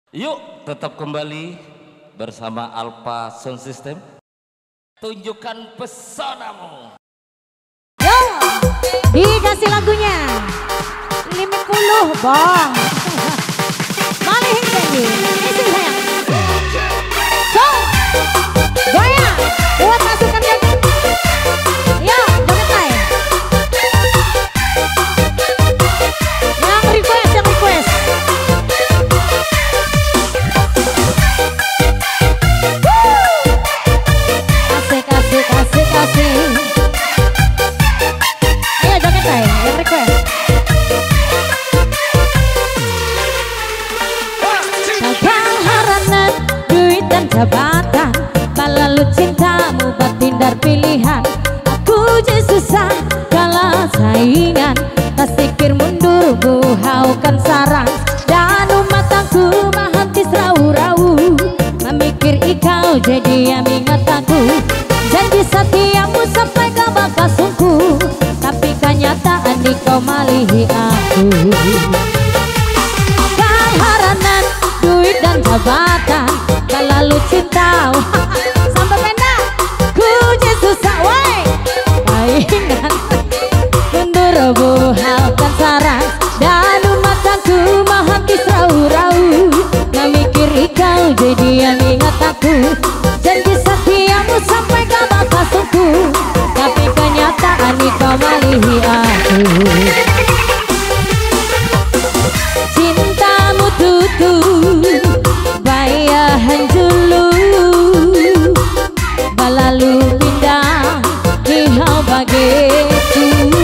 Yuk tetap kembali bersama Alpha Sound System. Tunjukkan pesonamu. Yo, dikasih lagunya 50 bang. Malih tinggi, isi sayang. So, goyang, buat masukkan joget. Yo, joget lain. Yang request, yang request. Asik. Ayo joget lain, yang request. Takkan haranan, duit dan jabatan, lalu cintamu buat hindar pilihan. Aku je susah kalah saingan, tasikir mundur buhaukan sarang. Dan mataku mahantis rau-rau, memikir ikau jadi yang ingat aku. Janji setiamu sampai ke bakasungku, tapi kenyataan di kau malihi aku. Haranan, duit dan jabatan, lalu cinta sampai pendak. Ku je susah woi, saingan mundur buhalkan sarang. Dan mataku mahantis rau-rau, memikir ikau jadi yang ingat aku. Janji setiamu sampai ke bakasungku, tapi kenyataan kau malihi aku. Cintamu tutup bayahan dulu, balalu pindah ihau bagiku.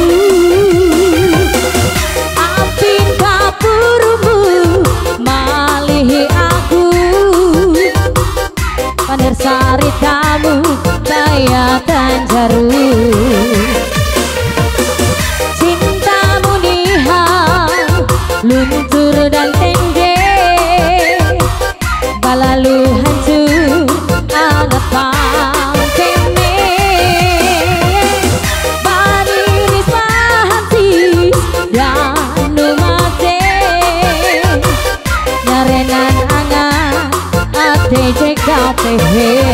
Apin kapurumu malihi aku, paner sari tamu bayatan jaru. Cintamu nihau luntur dan tengge, balalu hancur angat pangkene. Badiris mahantis dan numate, nyarenan angat ate JKPH.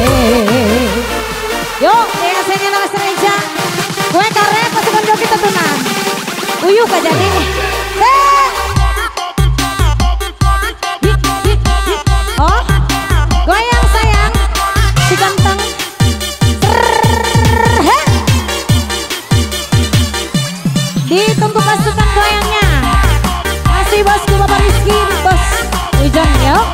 Yuk, biasanya nama sereja gue karena pasukan joki tetunan uyuh gak jadi nih. Oh, goyang sayang si ganteng. Ditunggu pasukan goyangnya. Masih bosku Bapak Rizky, bos Ujang yuk.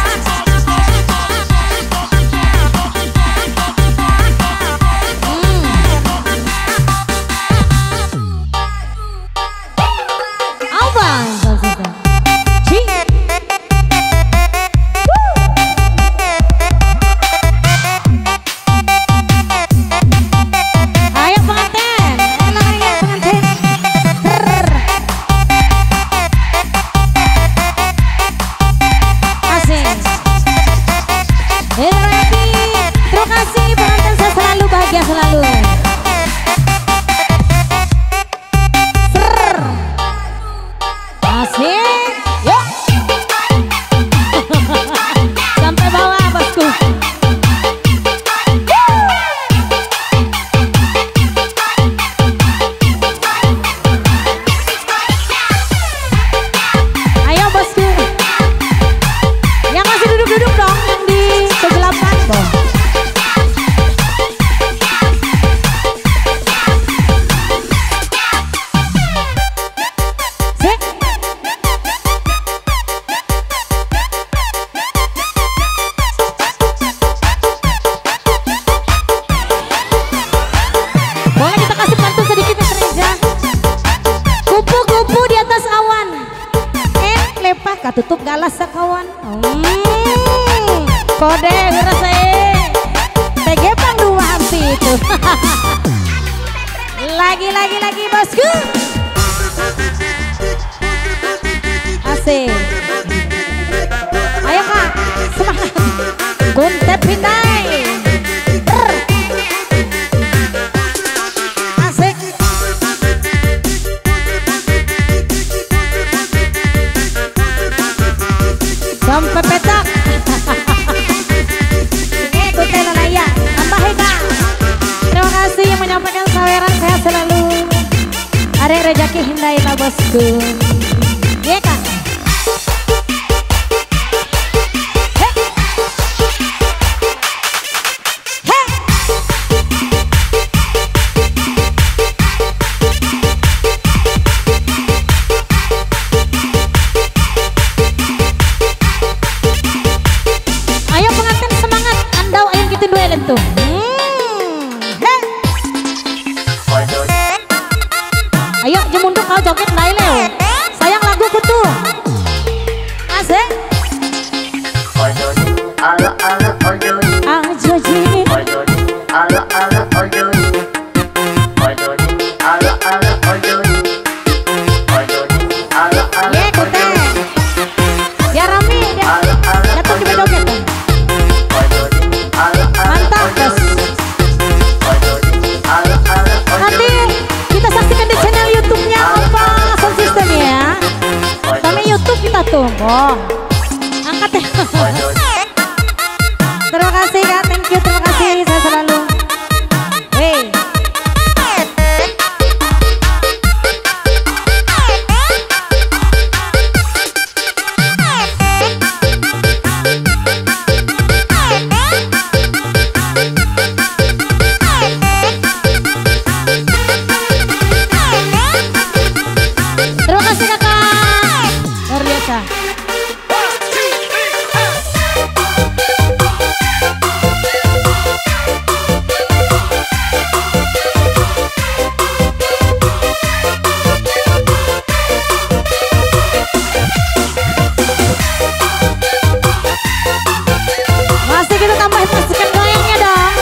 Tutup galas sakawan. Kode ngerasain tegepang dua ampi itu. lagi bosku. Asik. Ayo kak, semangat. Kuntep pindai. Asik. Sampai peta sok. Ini tuh teh ya. Tambah Kak. Terima kasih yang menyampaikan saweran, sehat selalu. Ada rezeki hindai lah bosku. Iya Kak. Ayo jemunduk kau joget ndai leo. Sayang lagu kutu. Asik. Ala ala ojoni. Ajoji. Ojoni. Ala ala ojoni. Ojoni. Ala ala ojoni. Ojoni. Ala ala Ye kute. Ya Rami dia. Datang di joget. Ojoni. Ala ala. Mantap bos. Ojoni. Ala ala Nanti kita saksikan di channel YouTube-nya apa sound system ya. Kami YouTube kita tunggu. Angkat deh. Terima kasih Kak, thank you, terima kasih, saya selalu. Hey. Terima kasih Kakak, luar biasa. Masih kita tambah pastikan goyangnya dong.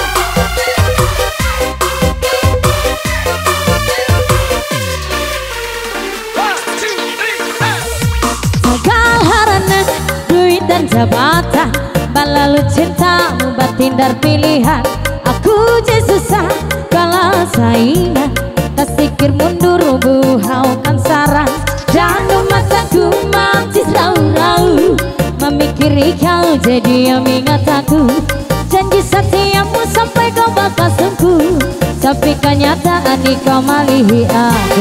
Segala harana, duit dan jabatan, balalu cintamu batin dan pilihan. Aku je susah kalah saingan, tak sikir mundur buhaukan saran. Dan mataku mati rau-rau, memikiri kau jadi yang ingat aku. Janji setiamu sampai kau bakal sungguh, tapi kenyataan kau malihi aku.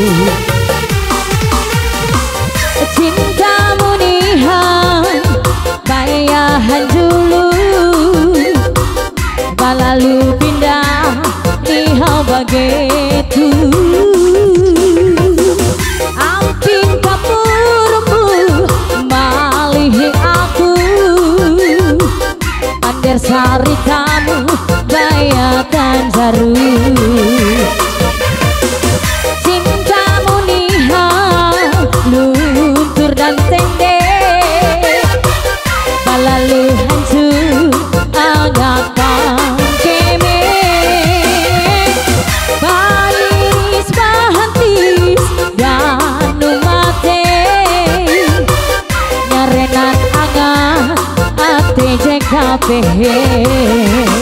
Cintamu nihan bayahan dulu, balalu pindah nihan begitu. Ampin kapurmu malihi aku, pandir saritamu bayatan baru. Cintamu nihan luntur dan tende, balalu hancur anggapan keme. Baris bahantis dan numate, nyarenan anga ate JKP.